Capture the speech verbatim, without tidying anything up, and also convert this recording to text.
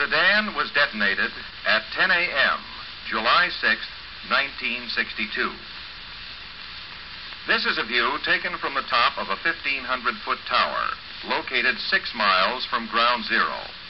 Sedan was detonated at ten A M, July sixth, nineteen sixty-two. This is a view taken from the top of a fifteen hundred foot tower, located six miles from ground zero.